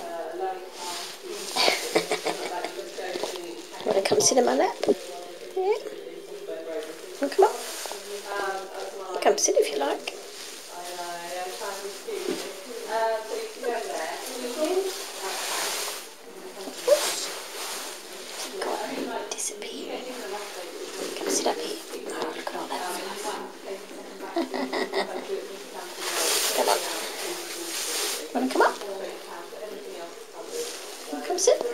Want to come sit in my lap? Yeah. Want to come up? Come sit if you like. God, disappeared. Come sit up here. Oh, look at all that fluff. Come on. Want to come up? Want to come sit?